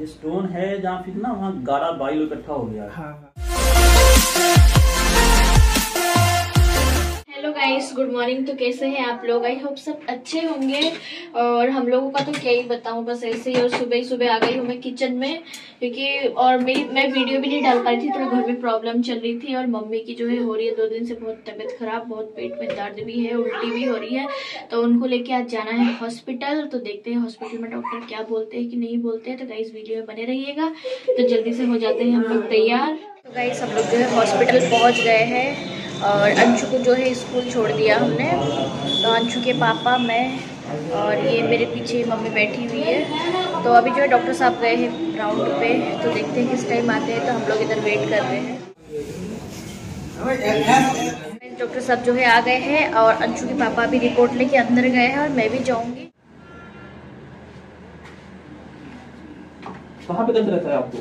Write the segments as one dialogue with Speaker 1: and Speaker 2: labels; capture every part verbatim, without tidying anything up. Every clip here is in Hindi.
Speaker 1: स्टोन है जहाँ फिर ना वहाँ गाढ़ा बाइल इकट्ठा हो गया है।
Speaker 2: हाँ।
Speaker 3: Hello guys, good morning. तो कैसे हैं आप लोग? आई होप सब अच्छे होंगे। और हम लोगों का तो क्या ही बताऊं, बस ऐसे ही। और सुबह ही सुबह आ गई हूँ मैं किचन में, क्योंकि और मेरी मैं वीडियो भी नहीं डाल पाई थी, थोड़ा घर में प्रॉब्लम चल रही थी। और मम्मी की जो है हो रही है दो दिन से बहुत तबीयत खराब, बहुत पेट में दर्द भी है, उल्टी भी हो रही है। तो उनको लेके आज जाना है हॉस्पिटल। तो देखते हैं हॉस्पिटल में डॉक्टर क्या बोलते हैं कि नहीं बोलते हैं। तो गाइस वीडियो में बने रहिएगा। तो जल्दी से हो जाते हैं हम लोग तैयार। तो गाइस हम लोग जो है हॉस्पिटल पहुँच गए हैं और अंशु को जो है स्कूल छोड़ दिया हमने। तो अंशु के पापा, मैं और ये मेरे पीछे मम्मी बैठी हुई है। तो अभी जो है डॉक्टर साहब गए हैं राउंड पे, तो देखते हैं किस टाइम आते हैं। तो हम लोग इधर वेट कर रहे हैं। डॉक्टर साहब जो है आ गए हैं और अंशु के पापा भी रिपोर्ट लेके अंदर गए हैं और मैं भी जाऊंगी।
Speaker 1: कहाँ पे दर्द रहता है आपको?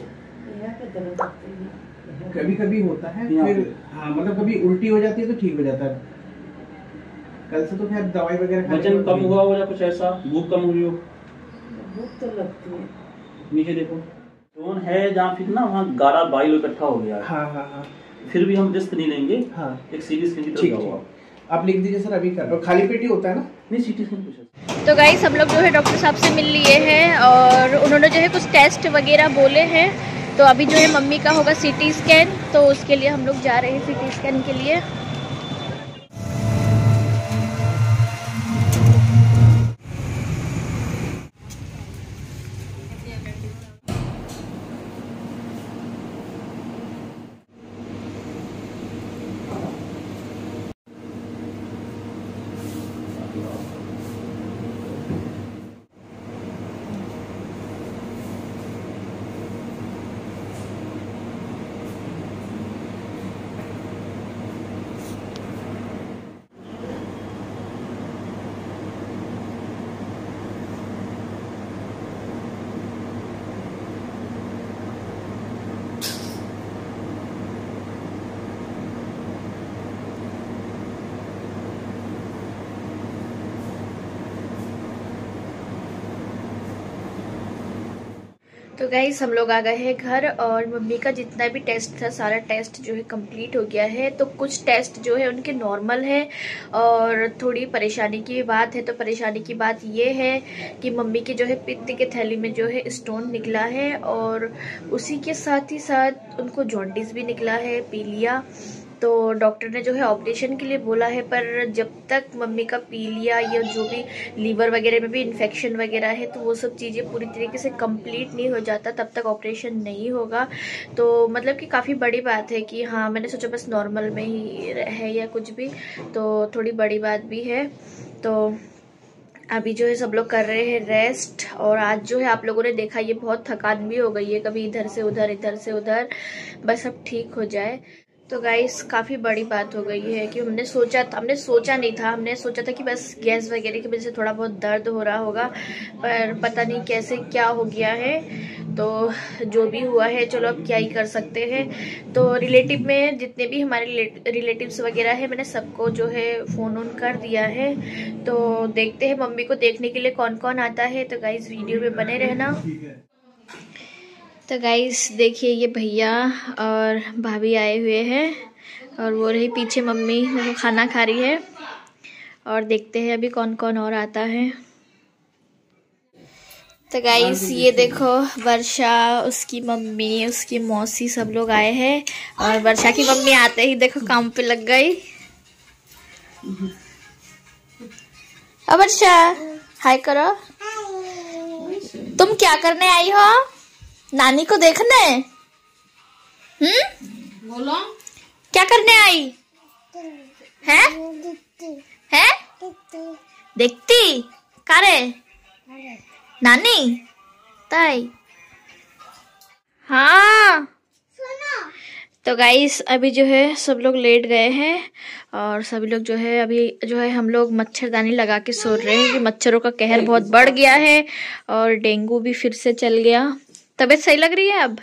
Speaker 2: कभी कभी होता है, फिर हाँ मतलब कभी उल्टी हो जाती है तो ठीक हो जाता है। कल से तो खैर दवाई वगैरह।
Speaker 1: वजन कम हुआ हो या कुछ ऐसा, भूख कम हुई हो?
Speaker 4: भूख तो लगती है।
Speaker 1: नीचे देखो, स्टोन है जहाँ फिर ना वहाँ गाढ़ा बाइल इकट्ठा हो गया है।
Speaker 2: हाँ हाँ हाँ।
Speaker 1: फिर भी हम रिस्क नहीं लेंगे।
Speaker 2: हाँ,
Speaker 1: एक सीटी स्कैन की
Speaker 2: ठीक
Speaker 1: तरफ
Speaker 2: है।
Speaker 1: जाओ
Speaker 2: आप लिख दीजिए सर, अभी कर लो। खाली पेट ही होता है ना?
Speaker 1: नहीं, सीटी स्कैन कुछ।
Speaker 3: तो गाइस हम लोग जो है डॉक्टर साहब से मिल लिए हैं और उन्होंने जो है कुछ टेस्ट वगैरह बोले हैं। तो अभी जो है मम्मी का होगा सीटी स्कैन, तो उसके लिए हम लोग जा रहे हैं सीटी स्कैन के लिए। तो गाइस हम लोग आ गए हैं घर और मम्मी का जितना भी टेस्ट था सारा टेस्ट जो है कंप्लीट हो गया है। तो कुछ टेस्ट जो है उनके नॉर्मल है और थोड़ी परेशानी की बात है। तो परेशानी की बात ये है कि मम्मी के जो है पित्त के थैली में जो है स्टोन निकला है और उसी के साथ ही साथ उनको जॉन्डिस भी निकला है, पीलिया। तो डॉक्टर ने जो है ऑपरेशन के लिए बोला है, पर जब तक मम्मी का पीलिया या जो भी लीवर वगैरह में भी इन्फेक्शन वगैरह है तो वो सब चीज़ें पूरी तरीके से कंप्लीट नहीं हो जाता तब तक ऑपरेशन नहीं होगा। तो मतलब कि काफ़ी बड़ी बात है कि हाँ, मैंने सोचा बस नॉर्मल में ही है या कुछ भी, तो थोड़ी बड़ी बात भी है। तो अभी जो है सब लोग कर रहे हैं रेस्ट। और आज जो है आप लोगों ने देखा ये बहुत थकान भी हो गई है, कभी इधर से उधर इधर से उधर, बस सब ठीक हो जाए। तो गाइस काफ़ी बड़ी बात हो गई है कि हमने सोचा था हमने सोचा नहीं था हमने सोचा था कि बस गैस वगैरह की वजह से थोड़ा बहुत दर्द हो रहा होगा, पर पता नहीं कैसे क्या हो गया है। तो जो भी हुआ है चलो अब क्या ही कर सकते हैं। तो रिलेटिव में जितने भी हमारे रिलेटिव्स वगैरह है मैंने सबको जो है फ़ोन ऑन कर दिया है। तो देखते हैं मम्मी को देखने के लिए कौन कौन आता है। तो गाइस वीडियो में बने रहना। तो गाइस देखिए ये भैया और भाभी आए हुए हैं और वो रही पीछे मम्मी वो खाना खा रही है। और देखते हैं अभी कौन कौन और आता है। तो गाइस ये देखो वर्षा, उसकी मम्मी, उसकी मौसी सब लोग आए हैं। और वर्षा की मम्मी आते ही देखो काम पे लग गई। अब वर्षा हाय करो। तुम क्या करने आई हो? नानी को देखने? हम्म
Speaker 4: बोलो
Speaker 3: क्या करने आई है? है देखती कारे नानी ताई। हाँ तो गाइस अभी जो है सब लोग लेट गए हैं और सभी लोग जो है अभी जो है हम लोग मच्छरदानी लगा के सो रहे हैं कि मच्छरों का कहर बहुत बढ़ गया है और डेंगू भी फिर से चल गया। तबीयत सही लग रही है अब?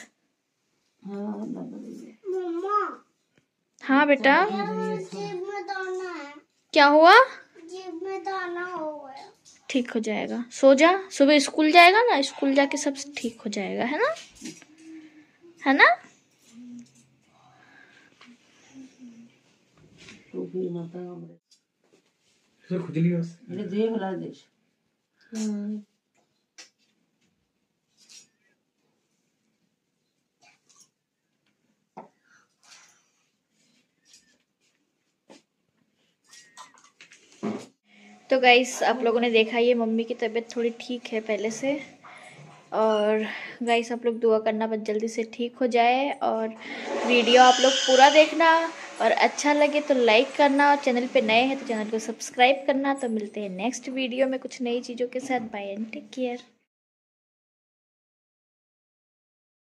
Speaker 3: हाँ बेटा क्या हुआ?
Speaker 5: जीभ में दाना हो गया।
Speaker 3: ठीक हो जाएगा, सो जा, सुबह स्कूल जाएगा ना, स्कूल जाके सब ठीक हो जाएगा, है ना, है ना।
Speaker 4: तू भी माता हमरे
Speaker 2: फिर खुजली बस
Speaker 4: ये देख ला देश।
Speaker 3: तो गाइस आप लोगों ने देखा ये मम्मी की तबीयत थोड़ी ठीक है पहले से। और गाइस आप लोग दुआ करना बस जल्दी से ठीक हो जाए। और वीडियो आप लोग पूरा देखना, और अच्छा लगे तो लाइक करना, और चैनल पे नए हैं तो चैनल को सब्सक्राइब करना। तो मिलते हैं नेक्स्ट वीडियो में कुछ नई चीज़ों के साथ। Bye and take care.